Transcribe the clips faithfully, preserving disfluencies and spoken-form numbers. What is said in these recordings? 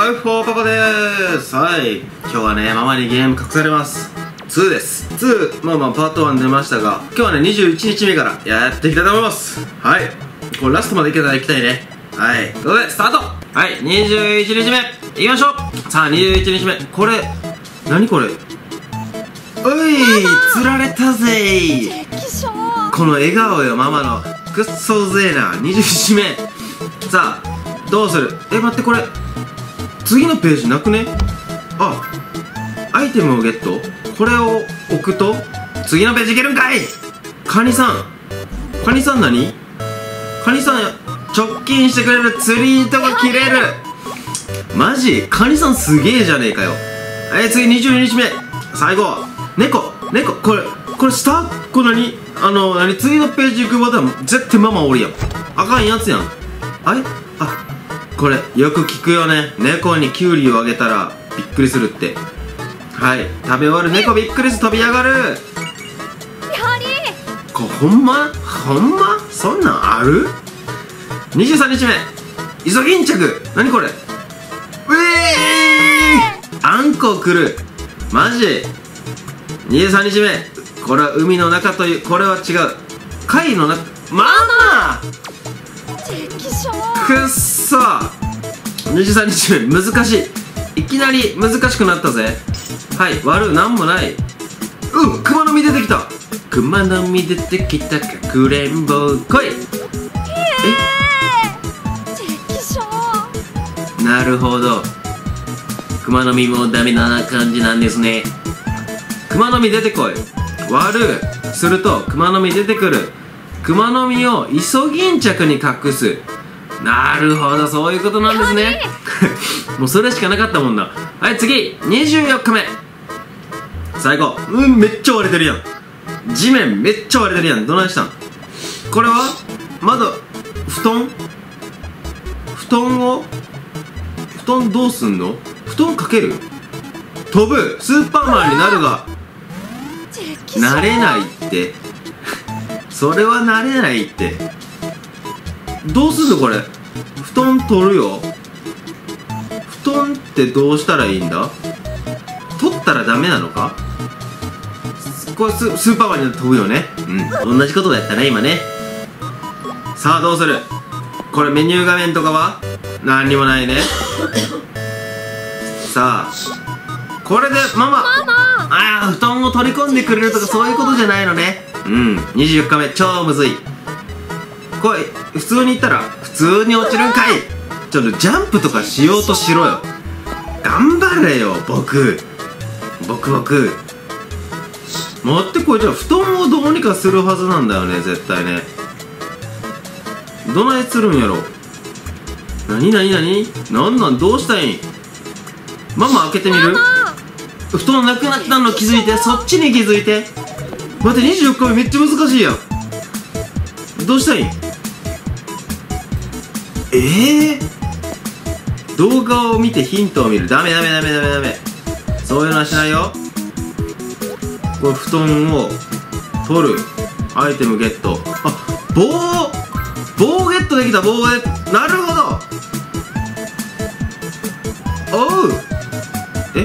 アイフォーパパでーす。はい、今日はねママにゲーム隠されますツーです。ツー、まあまあパートワン出ましたが、今日はねにじゅういちにちめからやっていきたいと思います。はい、これラストまでいけたらいきたいね。はい、ということでスタート。はい、にじゅういちにちめいきましょう。さあにじゅういちにちめ、これ何これ、おい釣られたぜー。この笑顔よママのくっそぜえな。にじゅういちにちめ、さあどうする。え、待って、これ次のページなくね。あ、アイテムをゲット。これを置くと次のページいけるんかい。カニさん、カニさん何、カニさん直近してくれる。釣り糸が切れる。マジカニさんすげえじゃねえかよ。はい、次にじゅうににちめ、最後猫猫、これこれ下これ何、あの何、次のページ行くまでは絶対ママおるやん。あかんやつやん。あれ、あ、これよく聞くよね。猫にキュウリをあげたらびっくりするって。はい、食べ終わる猫びっくりする、飛び上がる。こほんまほんまそんなんある。にじゅうさんにちめ、イソギンチャク。何これ、うえー、あんこ来る。マジ。にじゅうさんにちめ、これは海の中という、これは違う、貝の中。ママくっそ。にじゅうさんにちめ難しい、いきなり難しくなったぜ。はい、割る、なんもない。うん、熊の実出てきた。熊の実出てきた、かくれんぼ来い。え、なるほど、熊の実もダメな感じなんですね。熊の実出てこい。割る、すると熊の実出てくる。熊の実をイソギンチャクに隠す。なるほど、そういうことなんですね。もうそれしかなかったもんな。はい、次にじゅうよっかめ、最後。うん、めっちゃ割れてるやん。地面めっちゃ割れてるやん。どないしたん。これはまだ布団布団を布団どうすんの。布団かける、飛ぶ、スーパーマンになるがなれないってそれはなれないって。どうすんのこれ。布団取るよ。布団ってどうしたらいいんだ。取ったらダメなのか。これ ス, スーパーマンに飛ぶよね。うん、同じことやったね今ね。さあどうする。これメニュー画面とかは何にもないね。さあこれでママ、ああ布団を取り込んでくれるとかそういうことじゃないのね。うん、にじゅうよっかめ超むずい。こい、普通に言ったら普通に落ちるんかい。ちょっとジャンプとかしようとしろよ。頑張れよ僕僕僕。待って、これじゃあ布団をどうにかするはずなんだよね絶対ね。どないするんやろ。なになになになんなん、どうしたいん。ママ開けてみる。布団なくなったの気づいて、そっちに気づいて。待って、にじゅうよっかめめっちゃ難しいやん。どうしたいん。ええー、動画を見てヒントを見る。ダメダメダメダメダメ、そういうのはしないよ。これ布団を取る、アイテムゲット。あ、棒棒ゲットできた。棒で、なるほど。おう、え、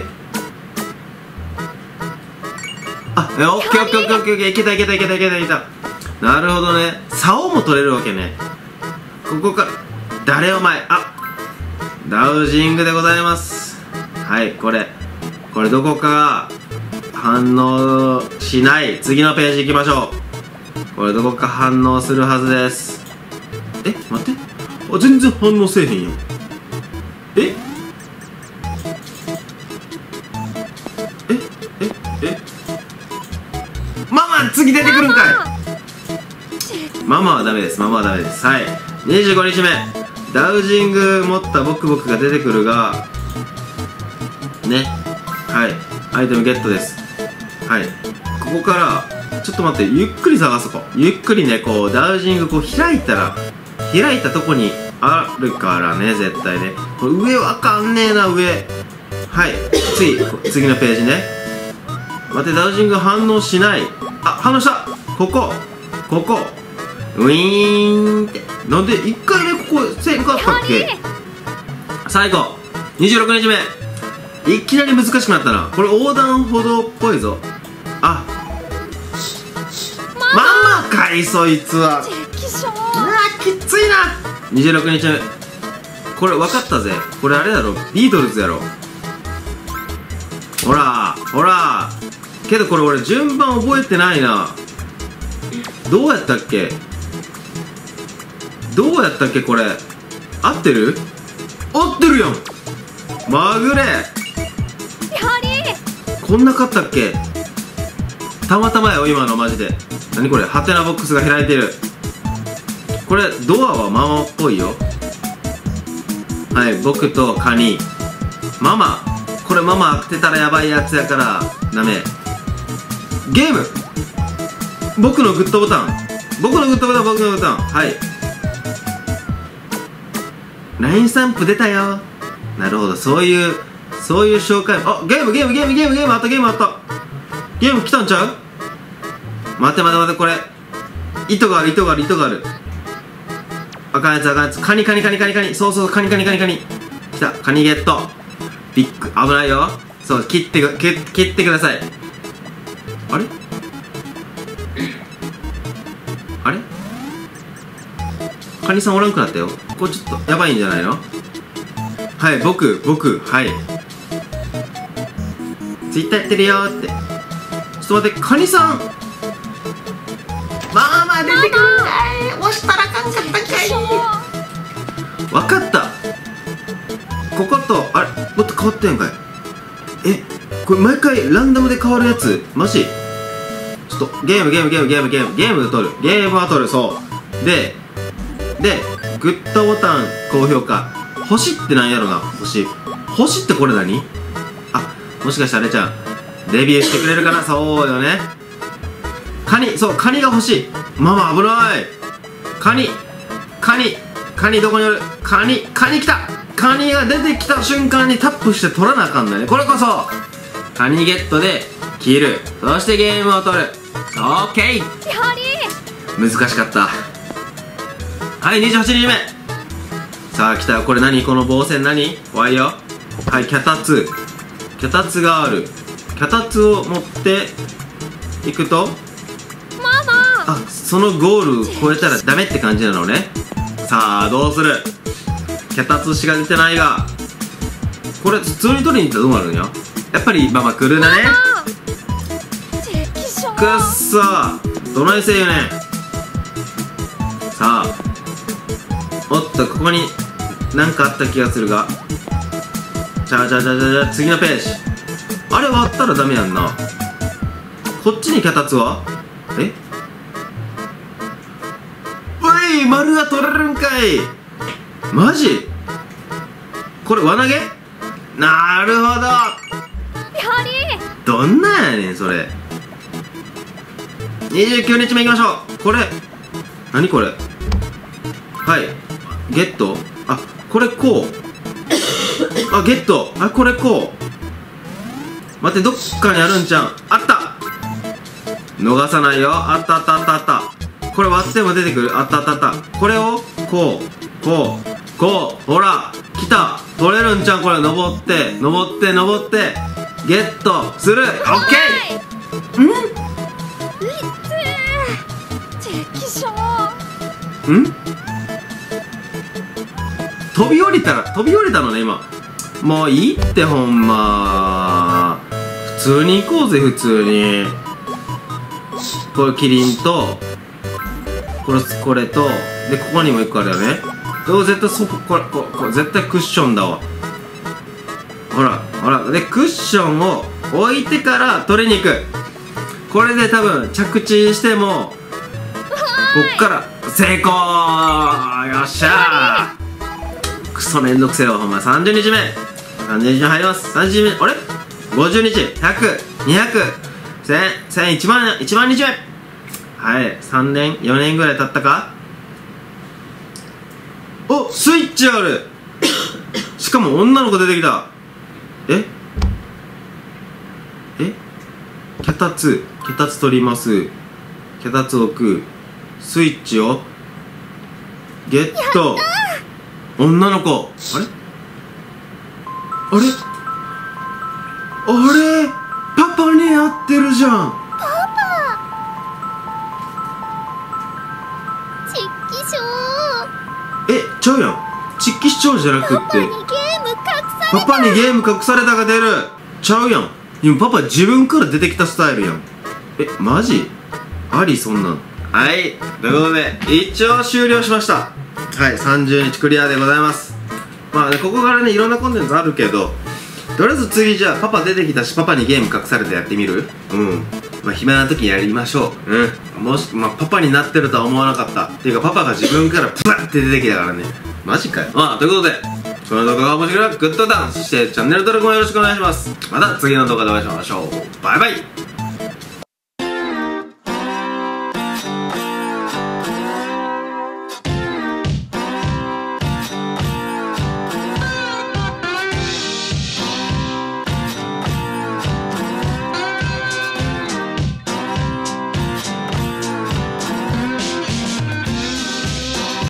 あ、オッケーオッケーオッケーオッケーオッケー、いけたいけたいけたいけたいけた。なるほどね、竿も取れるわけね。ここから誰お前。あ、ダウジングでございます。はい、これこれどこか反応しない。次のページ行きましょう。これどこか反応するはずです。え、待って、あ、全然反応せえへんよ。ええええ、ママ次出てくるんかい。ママはダメです、ママはダメです。はい、にじゅうごにちめ、ダウジング持ったボクボクが出てくるがね。はい、アイテムゲットです。はい、ここからちょっと待って、ゆっくり探そう。ゆっくりね、こうダウジングこう開いたら、開いたとこにあるからね絶対ね。これ上わかんねえな、上。はい、次次のページね。待って、ダウジング反応しない。あ、反応した。ここここウィーンって。なんでいっかいめここせんかったっけ。最後にじゅうろくにちめ、いきなり難しくなったな。これ横断歩道っぽいぞ。あ、ママかいそいつは。うわきついな。にじゅうろくにちめ、これ分かったぜ。これあれだろ、ビートルズやろ。ほらほら、けどこれ俺順番覚えてないな。どうやったっけ、どうやったっけ、これ合ってる？合ってるやん。まぐれ、こんなかったっけ。たまたまよ今のマジで。何これ、ハテナボックスが開いてる。これドアはママっぽいよ。はい、僕とカニママ。これママ開けてたらやばいやつやからダメ。ゲーム、僕のグッドボタン、僕のグッドボタン、僕のグッドボタン。はい、ライン スタンプ出たよ。なるほど、そういうそういう紹介。あ、ゲームゲームゲームゲームゲームあった、ゲームあった、ゲーム来たんちゃう。待て待て待て、これ糸がある糸がある糸がある。あかんやつあかんやつ。カニカニカニカニカニ、そうそう、カニカニカニカニ来た。カニゲット。ビッグ、危ないよ。そう、切ってく切切ってください。あれあれ、カニさんおらんくなったよ。これちょっとやばいんじゃないの。はい、僕僕はい、ツイッターやってるよーって。ちょっと待って、カニさん、ママ出てくるんかい。押したらあかんかったかい。わかった、こことあれもっと変わってんかい。え、これ毎回ランダムで変わるやつマジ。ちょっとゲームゲームゲームゲームゲームゲームで取る、ゲームは取る。そうででグッドボタン、高評価、星ってなんやろな。星星ってこれ何。あ、もしかしてあれちゃんデビューしてくれるかな。そうよね、カニ、そう、カニが欲しい。ママ危ない。カニカニカニどこにおる。カニカニ来た。カニが出てきた瞬間にタップして取らなあかんだね。これこそカニゲットで切る、そしてゲームを取る。オッケー、難しかった。はい、にじゅうはちにちめ。さあ来た。これ何、この棒線何、怖いよ。はい、脚立脚立がある。脚立を持っていくと、あ、そのゴールを超えたらダメって感じなのね。さあどうする。脚立しか出てないが、これ普通に取りに行ったらどうなるんや。やっぱりママ来るんだね。くっそー、どないせえよねん。さあおっと、ここに何かあった気がするが、じゃあじゃあじゃあじゃあ次のページ。あれ割ったらダメやんな。こっちに脚立はえ、おい、丸が取れるんかい。マジこれ輪投げ。なるほど、どんなんやねんそれ。にじゅうくにちめいきましょう。これ何これ。はい、ゲット。あ、これこう。あ、ゲット。あ、これこう。待って、どっかにあるんちゃうん。あった、逃さないよ。あったあったあったあった。これ割っても出てくる。あったあったあった。これをこうこうこう、ほら来た。取れるんちゃう。これ登って登って登ってゲットする。オッケー。んん飛び降りたら、飛び降りたのね今。もういいってほんま。普通に行こうぜ、普通に。これキリンとこれこれとで、ここにもいっこあるよね。でも絶対そこ、これこれこれ絶対クッションだわ。ほらほら、でクッションを置いてから取りに行く。これで多分着地してもこっから成功。よっしゃー。クソめんどくせえわほんま。さんじゅうにちめさんじゅうにちめ入ります。さんじゅうにちめ、あれごじゅうにち、ひゃく、にひゃく、せん、せん、いちまん、いちまんにちめ。はい、さんねんよねんぐらい経ったか。お、スイッチある。しかも女の子出てきた。ええ、脚立脚立取ります。脚立置く。スイッチをゲット。女の子、あれあれあれパパに会ってるじゃん。 パパ、チッキショー。 え、ちゃうやん。チッキ視聴じゃなくってパパにゲーム隠された。 パパにゲーム隠されたが出る。ちゃうやん。今パパ自分から出てきたスタイルやん。え、マジありそんなん。はい、ということで一応終了しました。はい、さんじゅうにちクリアでございます。まあね、ここからねいろんなコンテンツあるけど、とりあえず次じゃあパパ出てきたしパパにゲーム隠されてやってみる。うん、まあ暇な時やりましょう。うん、もしまあパパになってるとは思わなかったっていうか、パパが自分からプワッて出てきたからね。マジかよ。まあということでこの動画が面白いらグッドボタン、そしてチャンネル登録もよろしくお願いします。また次の動画でお会いしましょう。バイバイ。